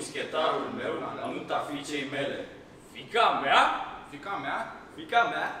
muschetarul meu la nunta fiicei mele. Fiica mea? Fiica mea? Fiica mea?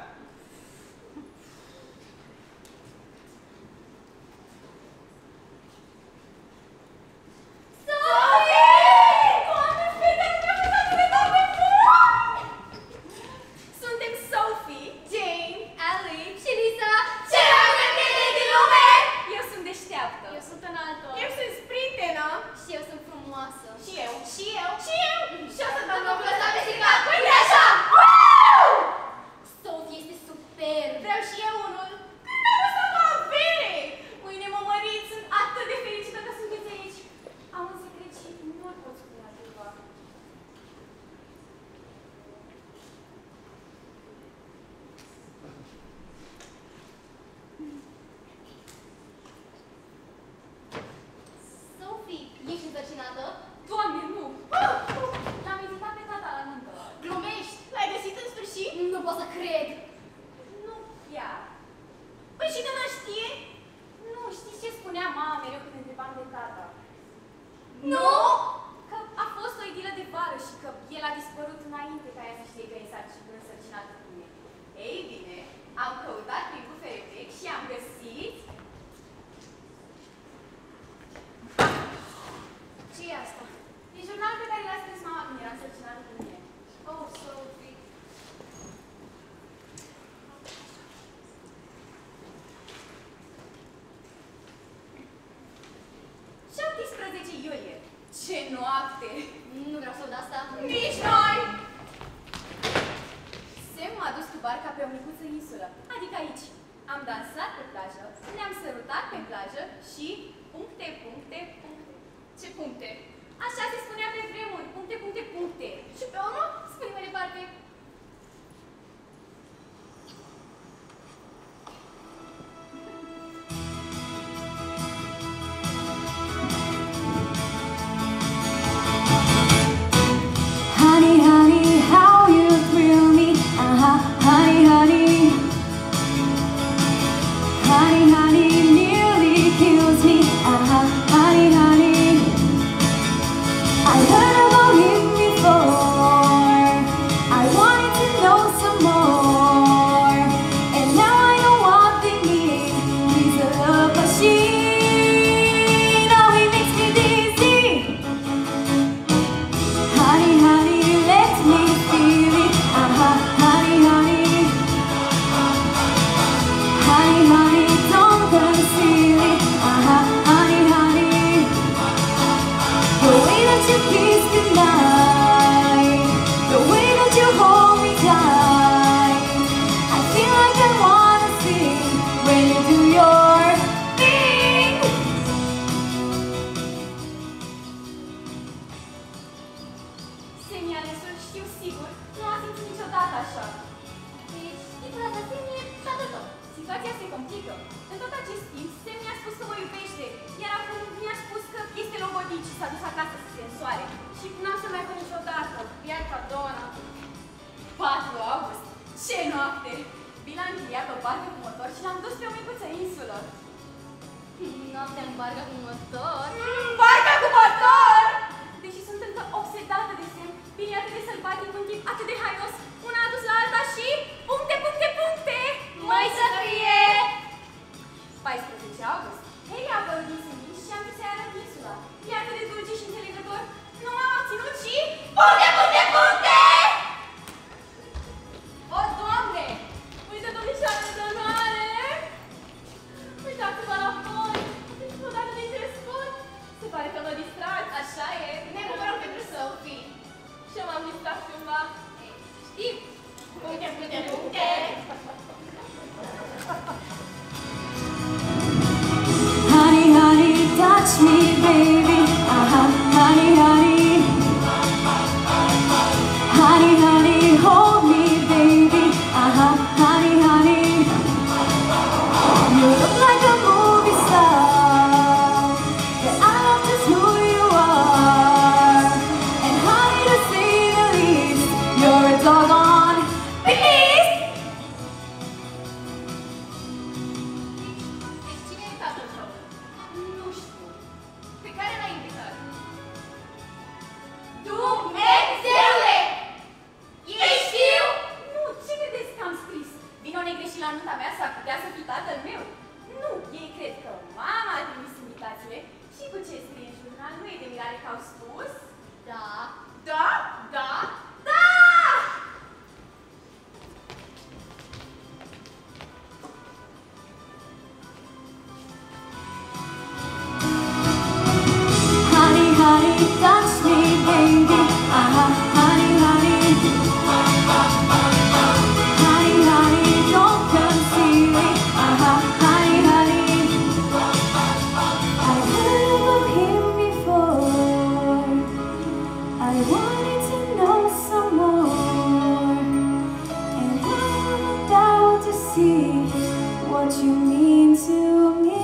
wanted to know some more, and I'm about to see what you mean to me.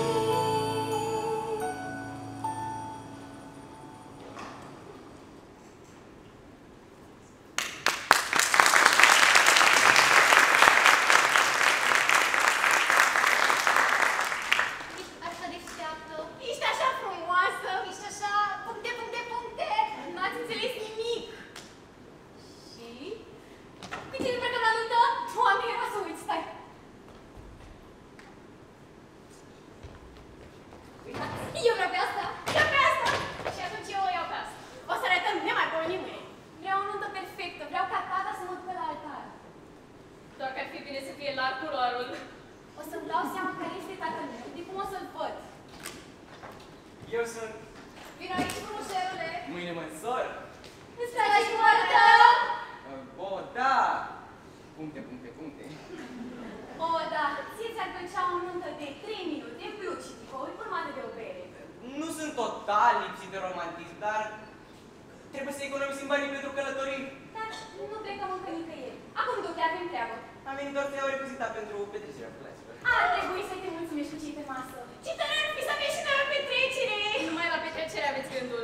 Eu vreau pe asta! Eu pe asta! Și atunci eu o iau pe asta. O să arătăm nemaipomenit mâine. Vreau o nuntă perfectă. Vreau ca tata să mă ducă la altar. Doar că ar fi bine să fie larg culoarul. O să-mi dau seama care este tatăl meu, de cum o să-l văd. Eu sunt... Vino aici, frumușelule! Mâine mă însor. Îți place culoarul tău? O, da! Puncte, puncte, puncte. O, da. Ție ți-ar plăcea o nuntă de 3 minute, blugi și tricouri, urmate de o bere. Nu sunt total lipsit de romantism, dar trebuie să economisim banii pentru călătorii. Dar nu plecăm încă nicăieri. Acum, duc-te, avem treabă. Am venit doar să iau recuzitat pentru petrecerea clasică. Ar trebui să te mulțumești cu cei pe masă. Ce tare ar fi să aveți și noi la petrecere! Numai la petrecere aveți gândul.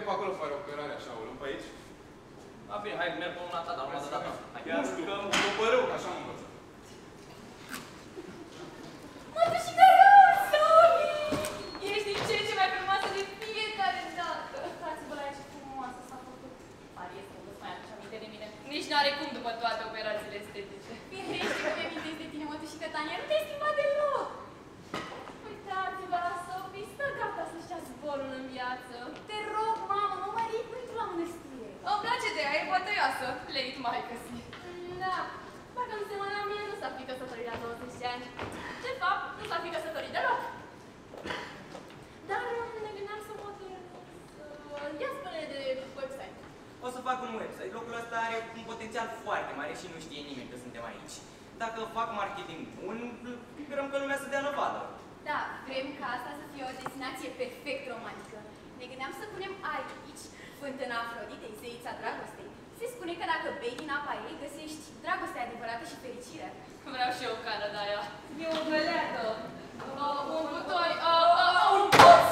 pe acolo fără operare, așa, o luăm pe aici? Da, bine, hai, merg pe una ta, dar urmă de data. Nu știu, că mă părău, că așa am învățat. Mătușică Rosovi! Ești din ce în ce mai frumoasă de fiecare dată. Uitați-vă la ea ce frumoasă s-a făcut. Pariez că nu-ți mai aduce aminte de mine. Nici n-are cum după toate operațiile estetice. Firește că mi-amintesc de tine, mătușică Tania, nu te-ai schimbat deloc. Uitați-vă la Sofie, stă gata să-și ia zborul în viață. Te rog, mamă, mă mărit, nu intru la mănăstire. Îmi place de ea, e bătăioasă. Leit maică-si. Da, dacă nu semăna la mine, nu s-ar fi căsătorit la 20 ani. De fapt, nu s-ar fi căsătorit deloc. Dar ne gândeam să modernizăm. Ia spune de website. O să fac un website. Locul ăsta are un potențial foarte mare și nu știe nimeni că suntem aici. Dacă fac marketing bun, sperăm că lumea să dea năvală. Da, vrem ca asta să fie o destinație perfect romantică. Ne gândeam să punem aici fântâna Afroditei, zeița dragostei. Se spune că dacă bei din apa ei, găsești dragostea adevărată și fericirea. Vreau și eu o cană de aia. E o găleată. Un butoi. Un puț!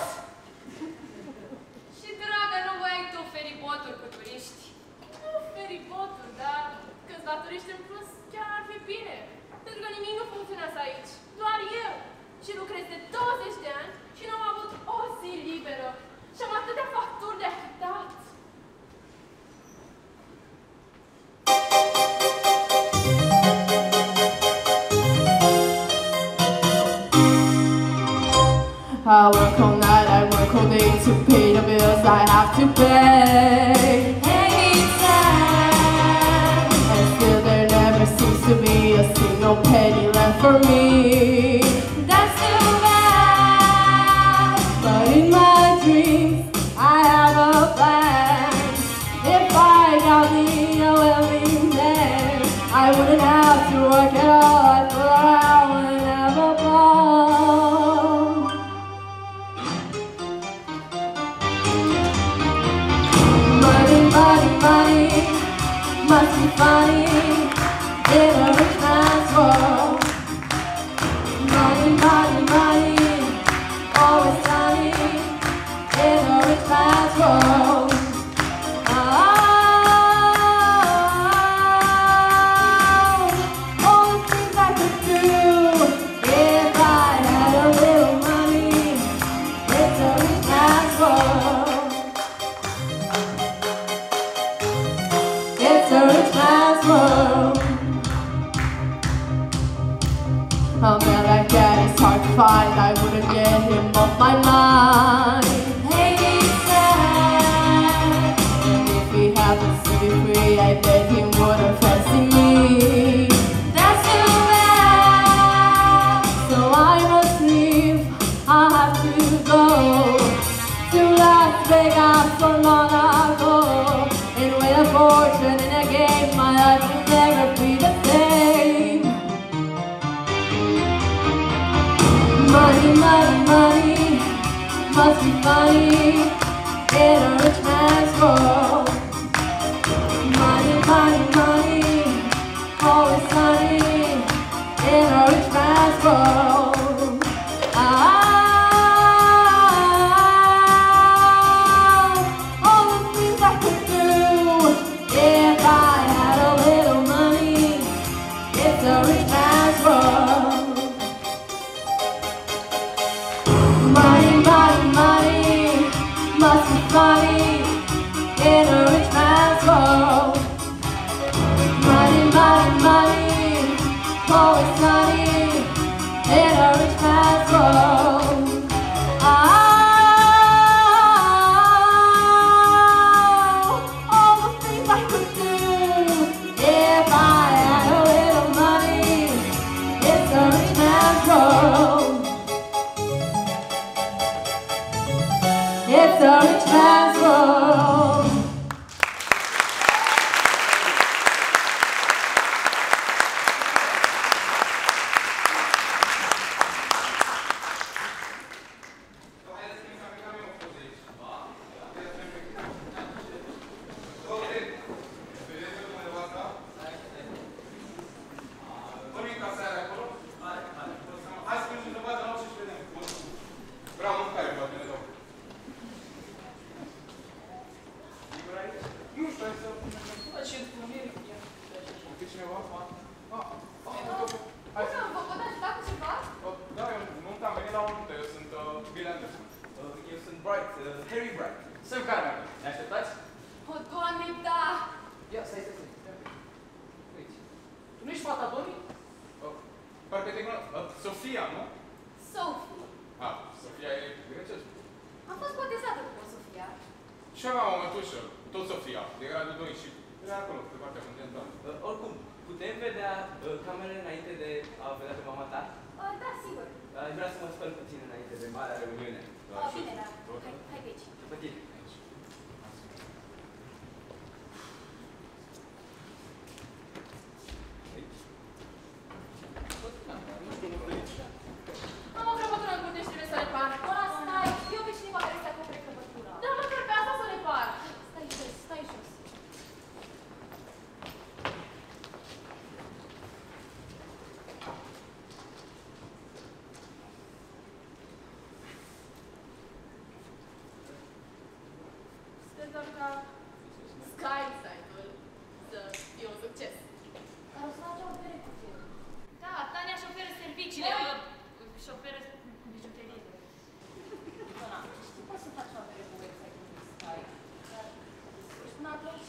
Și dragă, nu voiai tu feriboturi cu turiști? Nu feriboturi, dar câțiva turiști în plus chiar ar fi bine. Pentru că nimic nu funcționează aici. Doar eu. Și lucrez de 20 de ani și nu am avut o zi liberă. Și am atâtea facturi de achittat. I work all night, I work all day to pay the bills I have to pay. Anytime, and still there never seems to be a single penny left for me. That's too bad, but in my dreams I have a plan. If I got me a willing man, I wouldn't have to work at all. I'd fool around and have a ball. Money, money, money, must be funny in a rich man's world. Money, money, money, always sunny in a rich man's world. All the things I could do if I had a little money. It's a rich man's world. It's a rich man's world. A man like that is hard to find. I wouldn't get him off my mind. Hey, he's sad. And if he happens to be free, I bet he wouldn't fancy me. That's too bad. So I must leave. I have to go to Las Vegas so long ago. And with a fortune in a game, my life will never be the same. Money, money, money, must be funny in a rich man's world. Money, money, money, always sunny in a rich man's world. All the things I could do if I had a little money. It's a rich man's world. Money, money, money, must be funny in a rich man's world. Money, money, money, always sunny in a rich man's world. All the things I could do if I had a little money. It's a rich man's world. It's a rich man's world. Vreau mâncare, poate ne dau. very bright. Să-mi care mai bine. Ne așteptați? O, Doamne, da! Ia, stai. Uite. Tu nu ești fata Donii? Parcă te cunosc. Sofia, nu? Sophie. Sofia e grecesc. Am fost botezată cu o Sofia. Și aveam o mătușă, tot Sofia, de gradul 2 și era acolo, pe partea continentală. Oricum, putem vedea camerele înainte de a vedea pe mama ta? Da, sigur. Aș vrea să mă spăl puțin înainte de marea reuniune. Bine, da. Hai pe aici. Pe tine. Am o crăpătură în curte și trebuie să repar. Ora, stai. Eu pe cineva care să acopere crăpătura. Da, măcar pe asta să o repar. Stai jos. Sper doar ca Sky site-ul să fie un succes. Dar o să faci o opere cu tine. Da, Tania și oferă serviciile, și oferă bijuteriile. Dona, știi, poți să faci o opere cu website-ul lui Sky, dar până atunci...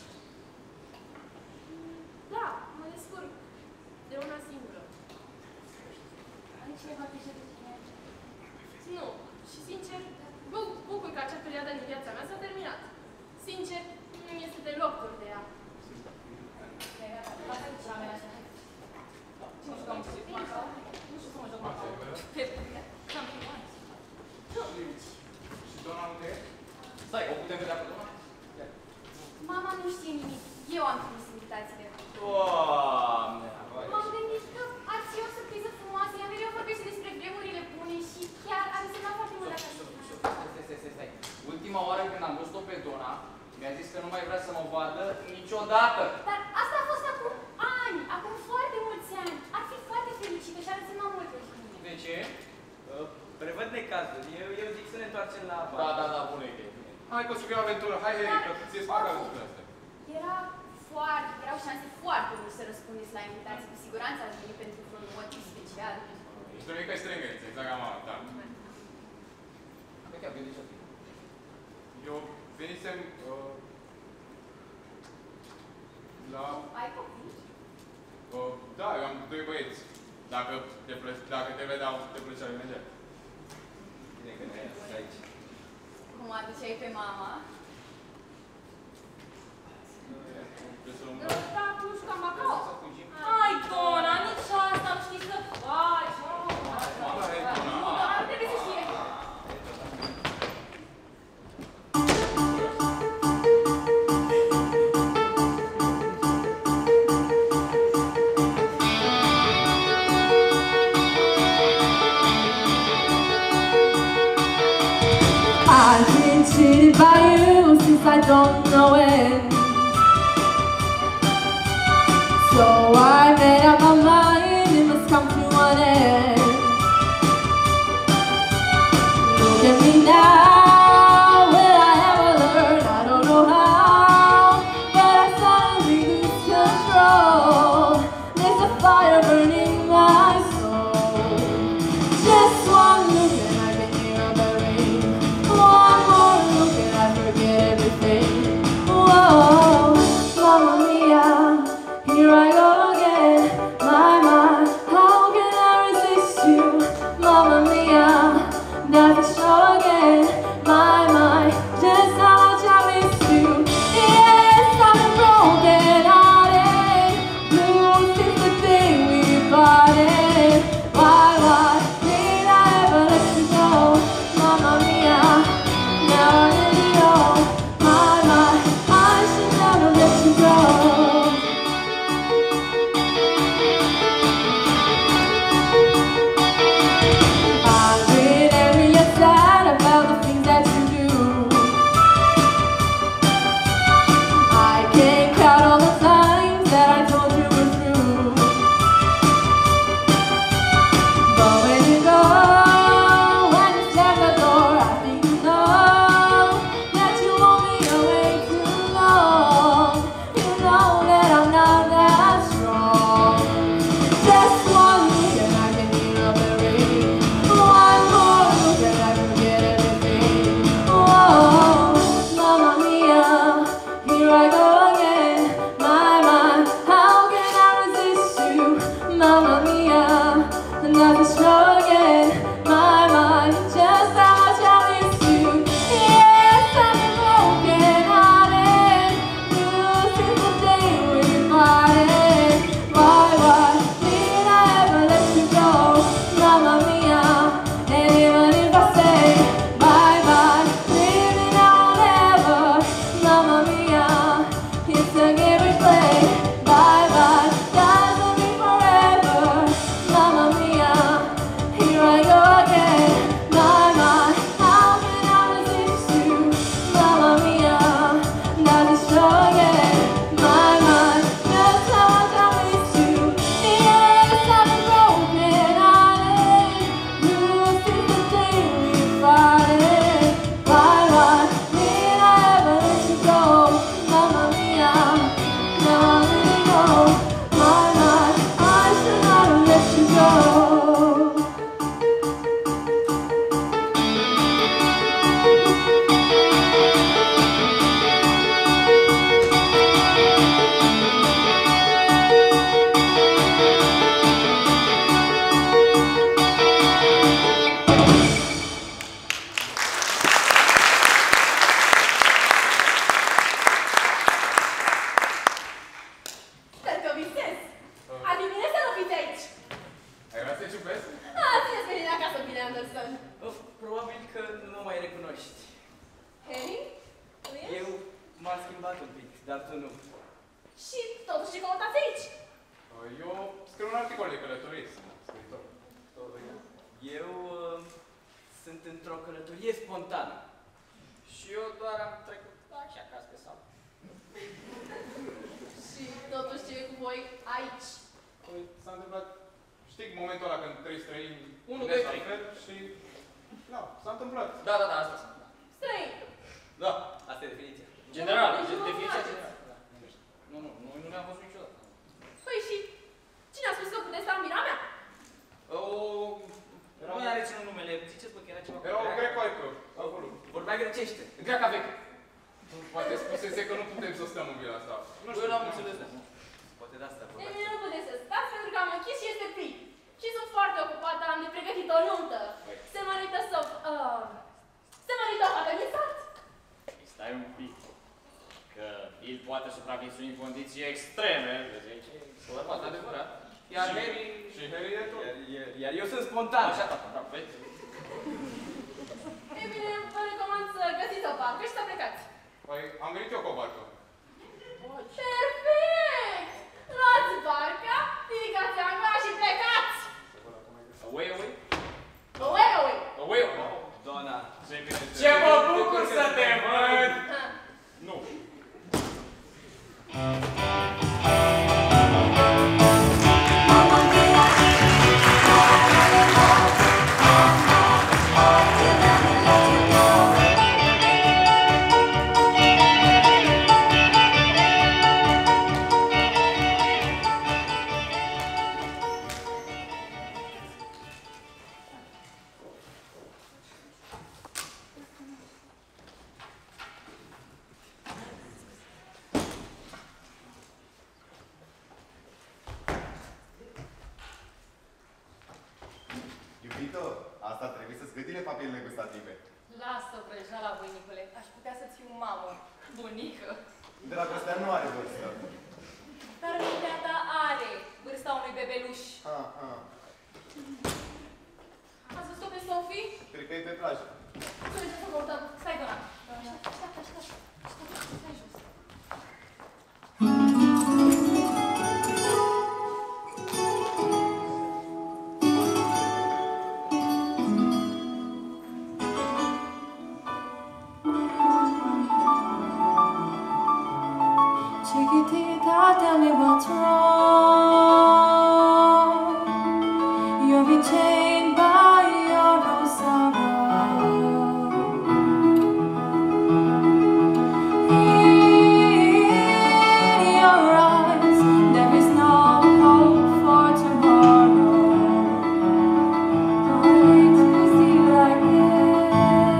Da, mă descurc de una singură. Are cineva grijă de tine? Nu, și sincer, mă bucur că acea perioadă din viața mea s-a terminat. Sincer, nu este deloc dor de ea. Lasă-i ce la mea așa. Ce mă jucam? Nu știu să mă joc Macau. Campioane. Și Dona unde e? Stai, o putem vedea pe Dona? Mama nu știe nimic. Eu am trimis invitațiile. Doamne! M-am gândit că ar fi o surpriză frumoasă. Ea mereu vorbește despre vremurile bune și chiar am însemnat foarte mult dacă aș Stai. Ultima oară când am văzut-o pe Dona, mi-a zis că nu mai vrea să mă vadă niciodată. Dar asta a fost acum ani, acum foarte mulți ani. Ar fi foarte fericită și ar însemna mult pentru mine. De ce? Prevăd necazul. Eu zic să ne întoarcem la bar. Da, bună idee. Hai că o să fie o aventură, hai, că ți-e fac aventura asta. Erau șanse foarte mult să răspundeți la invitații. Cu siguranță ați venit pentru un motiv special. Ești o mică strângăriță, exact ca mama ta. Cred că a venit și Eu venisem la... Ai copii? Da, eu am 2 băieți. Dacă te vedeau, te plăcea de merge. Bine că ne-ai adus aici. Cum aduceai pe mama? Da, nu știu, cam Macau. Ai, Dona, nici asta am știut să faci. Dona, trebuie să știe. I've been cheated by you since I don't know when. So I made up my mind, it must come to an end. Look at me now, will I ever learn? I don't know how, but I suddenly lose control. There's a fire burning my soul. Just one look and I can hear a berry. One more look and I forget everything. Whoa, Mamma Mia, here I go again. My, how can I resist m-am schimbat un pic, dar tu nu. Și totuși ce căutați aici? Eu scriu un articol de călătorie, sunt scriitor. Eu sunt într-o călătorie spontană. Și eu doar am trecut așa acasă pe sală. Și totuși ce e cu voi aici? Păi, s-a întâmplat, știi momentul ăla când trei străini 1, 2, 3. și... Da, s-a întâmplat. Da, asta sunt. Străin. Da. Asta e definiția. General, Deci nu vă definiția cunoașteți. generală. Nu ne-am văzut niciodată. Păi și cine a spus că puteți sta în mira mea? Nu are ținut numele, ziceți bă că era ceva cu Era o greacă. grecoaică, acolo. Vorbea grecește. Greaca veche. Poate spusese că nu putem să stăm în vila asta. Nu știu, Eu l-am înțeles, da. Poate de asta Ei vorba. bine, nu puteți să stați pentru că am închis și este frig. Și sunt foarte ocupată, am de pregătit o nuntă. Se merită să... se merită o fată din sat. Stai un pic. Că el poate supraviețui în condiții extreme, vezi, bărbat adevărat. Iar Harry... Și Harry e tot. Iar eu sunt spontan. Așa, tata, da, vezi? Ei bine, vă recomand să găsiți o barcă și să plecați. Păi, am venit eu cu o barcă. Perfect! Luați barca, ridicați angla și plecați! Away. Away, away! Away. Dona. Ce mă bucur să te văd! Nu. Iubito, asta trebuie să-ți gătile papilele gustative. Lasă-o vrăjeala, bunicule. Aș putea să-ți fiu mamă, bunică. Dragostea nu are vârstă. Dar mintea ta are vârsta unui bebeluș. Aha. Ați văzut-o pe Sofie? Cred că e pe plajă. Să mergem să căutăm. Stai, Dona. Așteaptă. Stai jos. Chiquitita, tell me what's wrong. You'll be chained by your own sorrow. In your eyes, there is no hope for tomorrow. I hate to see you like this.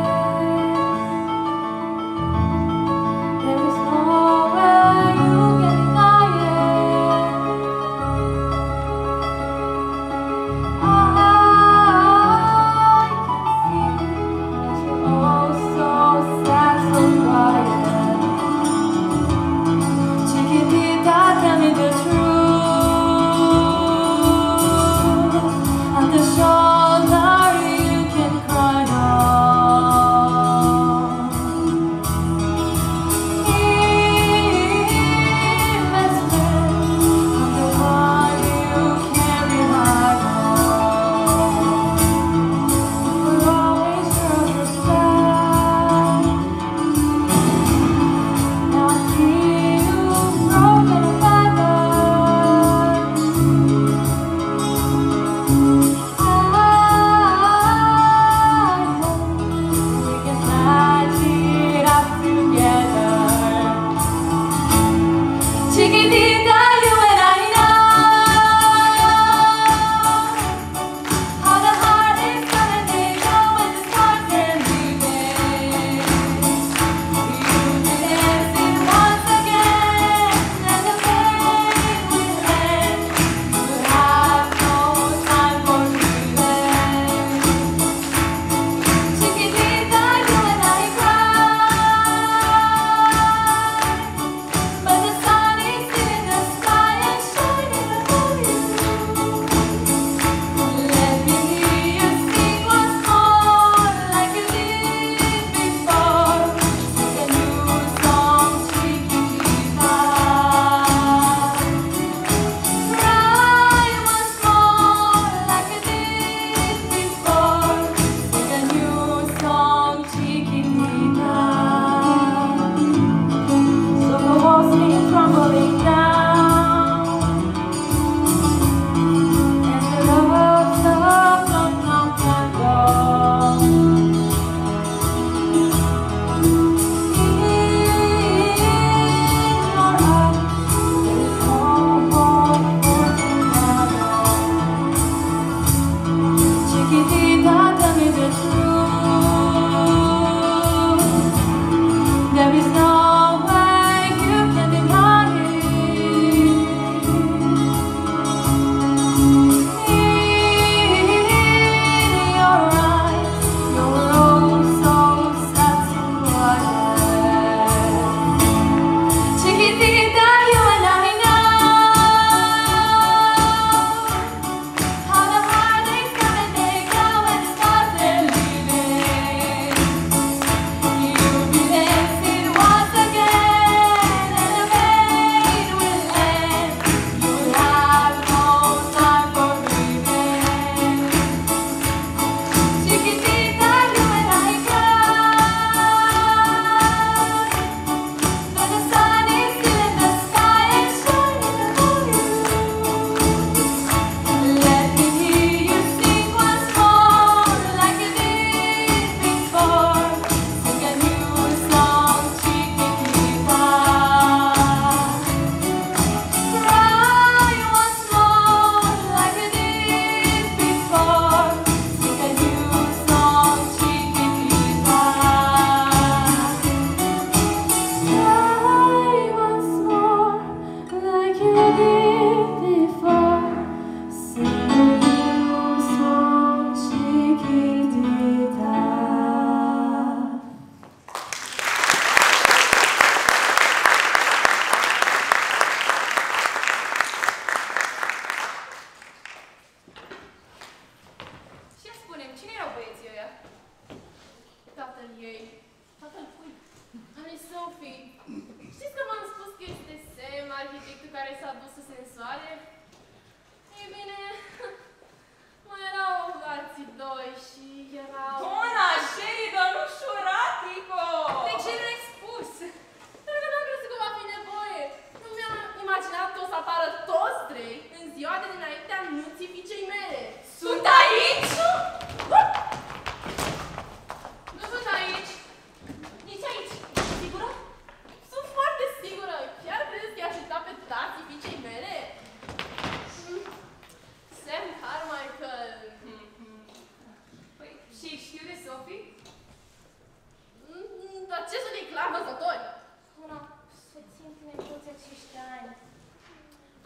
There is no way you can deny it. I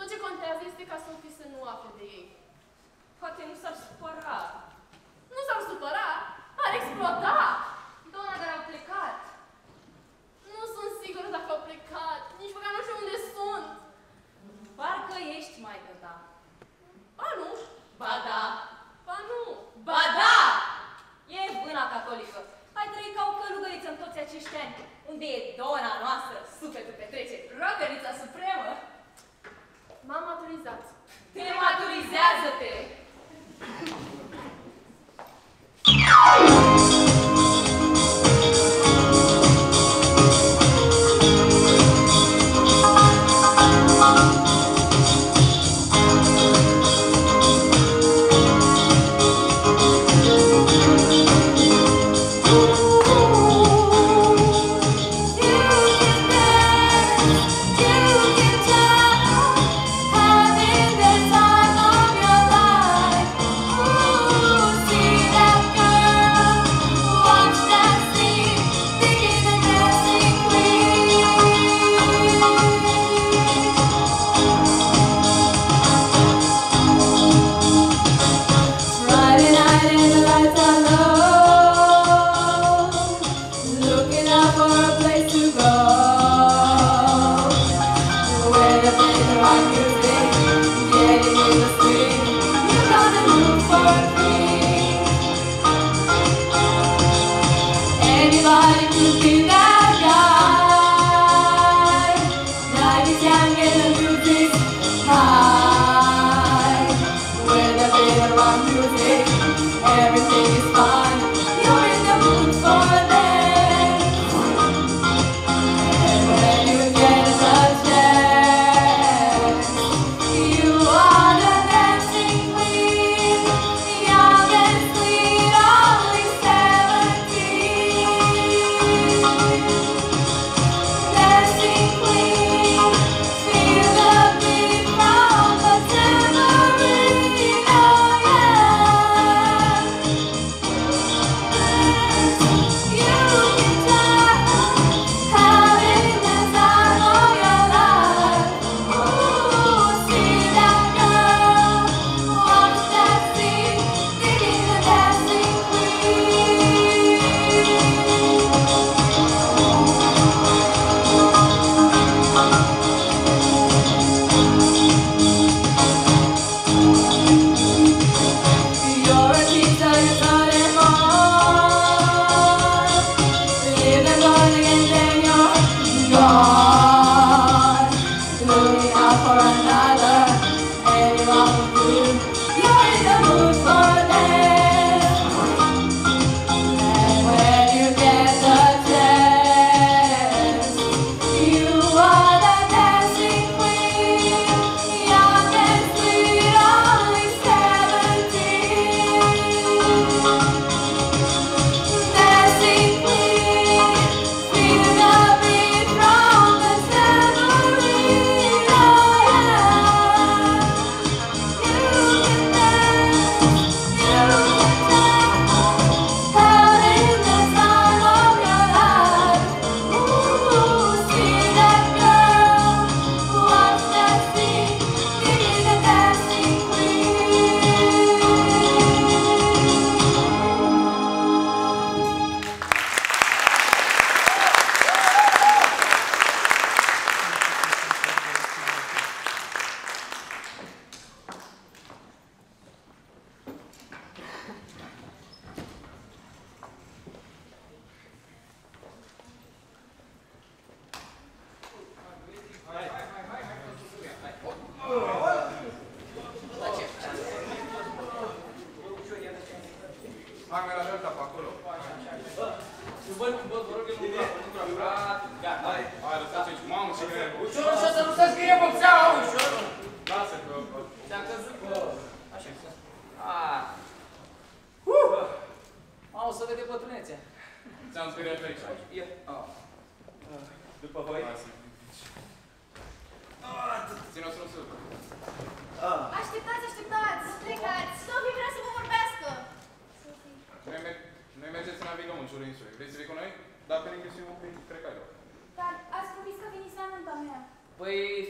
Tot ce contează este ca Sophie să nu afle de ei. Poate nu s-ar supăra. Nu s-ar supăra, ar exploda. Doamna, dar au plecat. Nu sunt sigură dacă au plecat, nici măcar nu știu unde sunt. Parcă ești, maică ta. Ba nu. Ba da. Ba nu. Ba da! E vâna catolică. Ai trăit ca o călugăriță în toți acești ani. Unde e dona noastră, sufletul petrece, rogărița supremă? M-am maturizat. Te maturizează-te!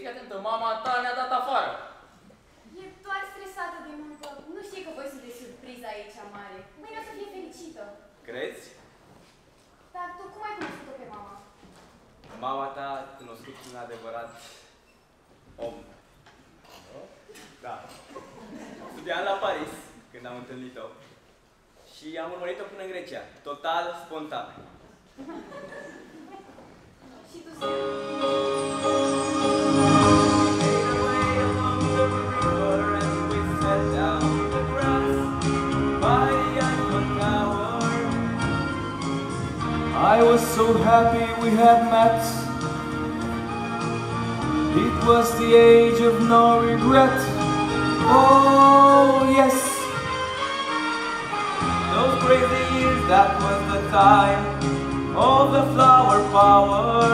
fii atentă, mama ta ne-a dat afară. E doar stresată de muncă. Nu știe că voi sunteți surpriză aici, mare. Mâine o să fie fericită. Crezi? Dar tu cum ai cunoscut-o pe mama? Mama ta a cunoscut un adevărat om. Da. Studiam la Paris când am întâlnit-o și am urmărit-o până în Grecia, total spontan. Și tu I was so happy we had met. It was the age of no regret. Oh yes, Those crazy years, that was the time of the flower power.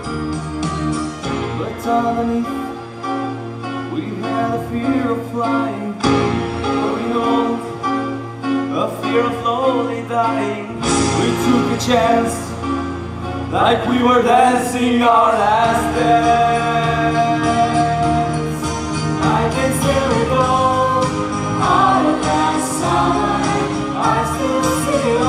but underneath we had a fear of flying, growing old, A fear of slowly dying. we took a chance, like we were dancing our last dance. I can still recall our last summer. I still see it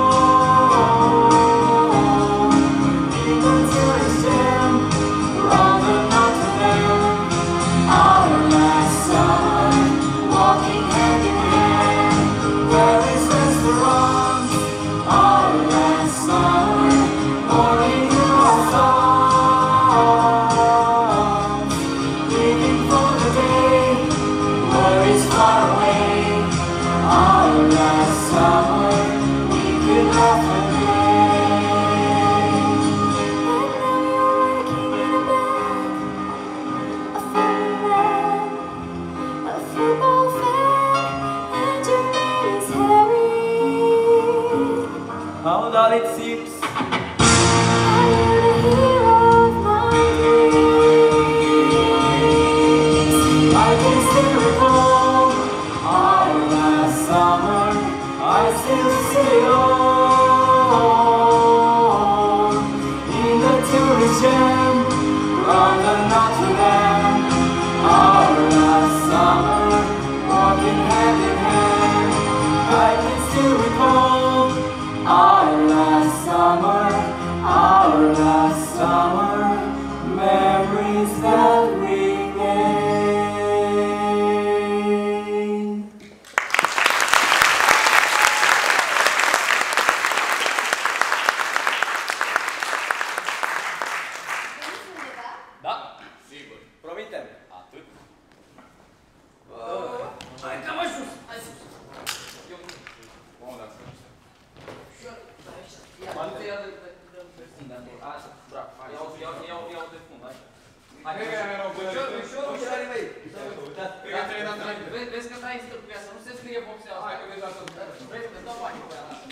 all. In the tourist jam, around the Notre Dame. Our last summer, walking hand in hand, Paris restaurants. Our last summer, pouring our songs, living for the day, worries far away. Our last summer, we could laugh and How dull it seems. I can still recall our last summer. I still see it all. In the tourist jam, round the Notre Dame. Our last summer, walking hand in hand. I can still recall our last summer, our last summer, memories that remain. veniți undeva? Da? Sigur. Promitem. Atât. Hai că mă sus. Hai sus. Bun, dacă să Iau de fund, așa. Cred că erau bune. Cred că ți-ai dat înainte. Vezi că stai în stâlp cu ea, să nu se scrie boxea asta. Hai că vezi asta. Vrei să-ți dau bani cu ea, lasă.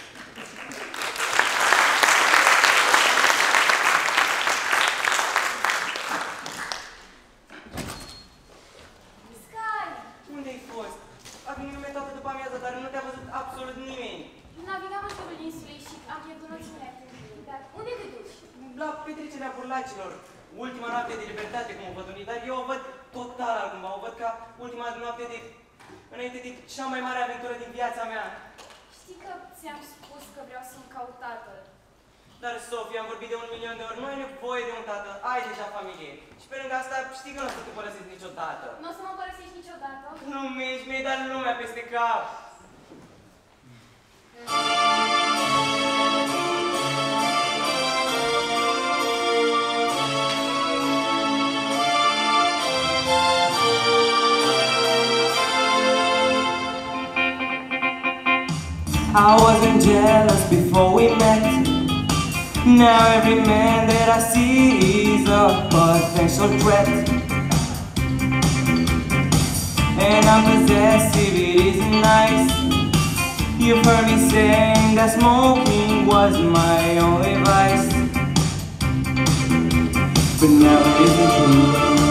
Sky! Unde-ai fost? A venit lumea toată după amiază, dar nu te-a văzut absolut nimeni. Navigam în jurul insulei și am pierdut noțiunea timpului. Dar unde te duci? La petrecerea burlacilor. Ultima noapte de libertate, cum o văd unii, dar eu o văd total altcumva. O văd ca ultima noapte de... înainte de cea mai mare aventură din viața mea. Știi că ți-am spus că vreau să-mi caut tatăl. Dar, Sofia, am vorbit de 1.000.000 de ori. Nu ai nevoie de un tată. Ai deja familie. Și pe lângă asta, știi că nu o să te părăsesc niciodată. Nu o să mă părăsești niciodată? Nu mergi, mi-ai dat lumea peste cap. I wasn't jealous before we met. Now every man that I see is a potential threat. And I'm possessive, it isn't nice. You've heard me saying that smoking was my only vice. But now it isn't true,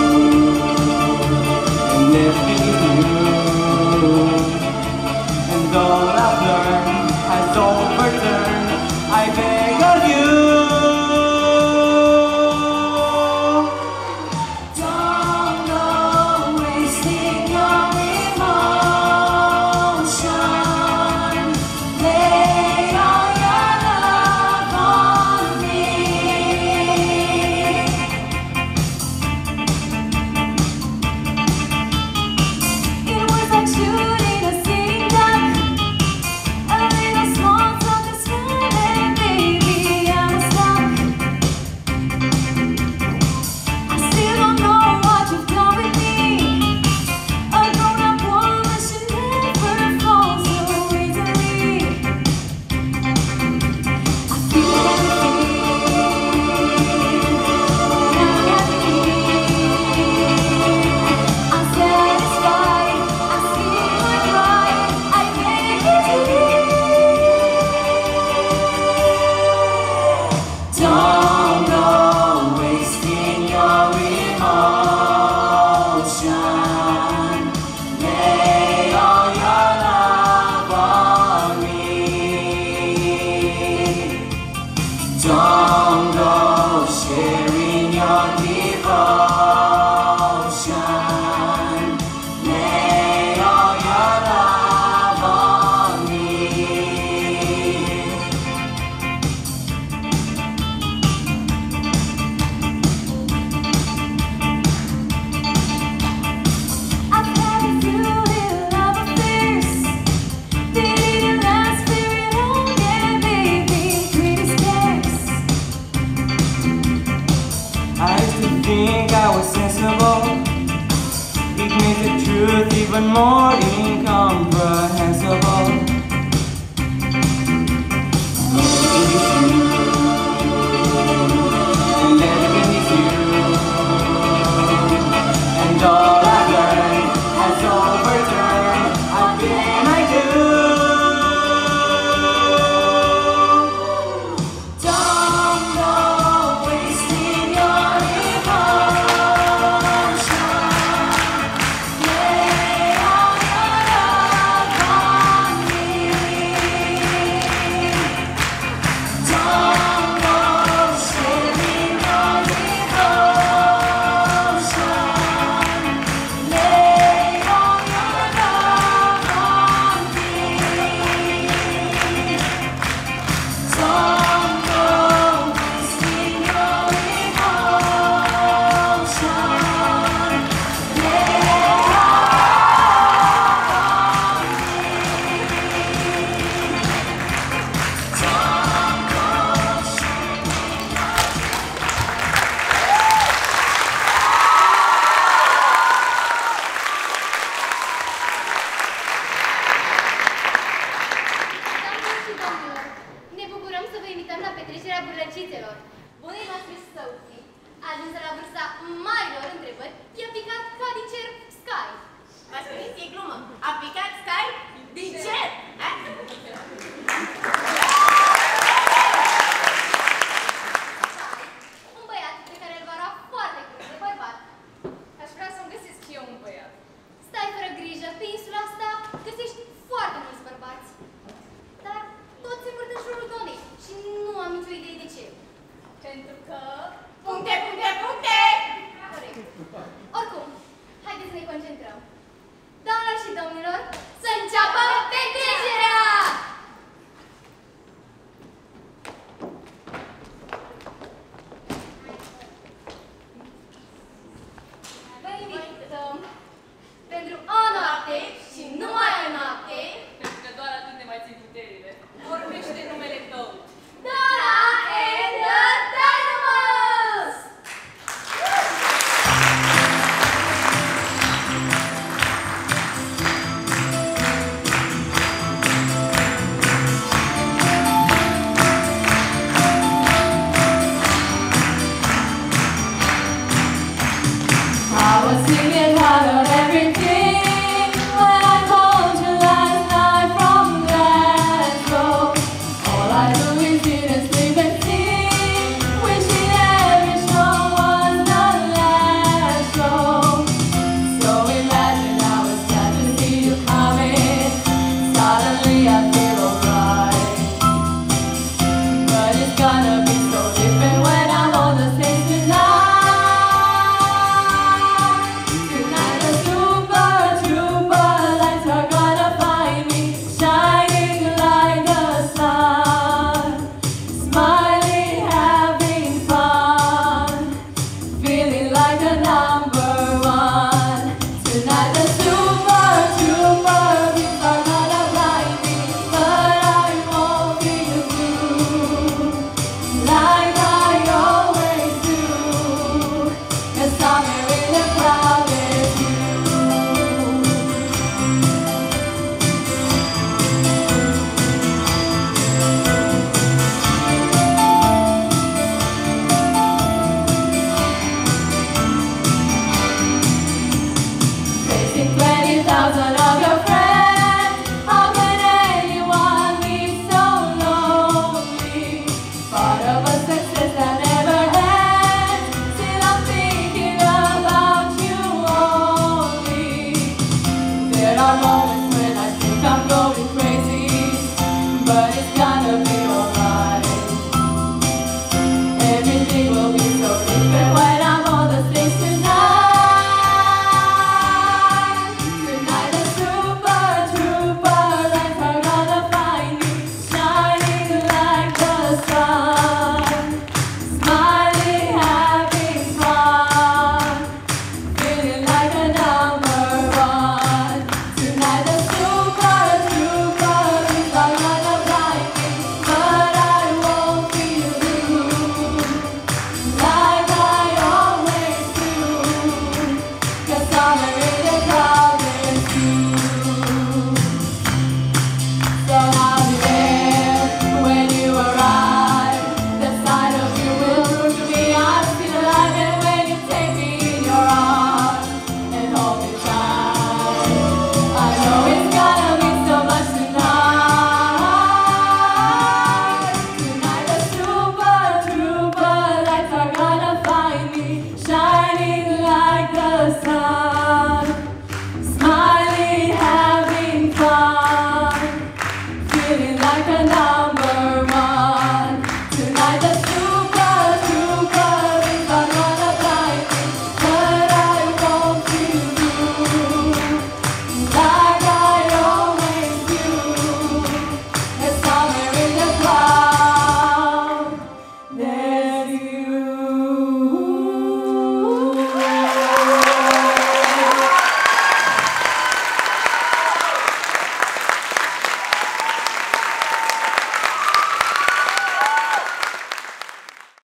and everything is new. And all I've learned has overturned. I beg of you, think I was sensible. It makes the truth even more incomprehensible. And everything is you. And all I've learned has overturned everything I do. Pentru că... Puncte! Oricum, haideți să ne concentrăm. Doamnelor și domnilor,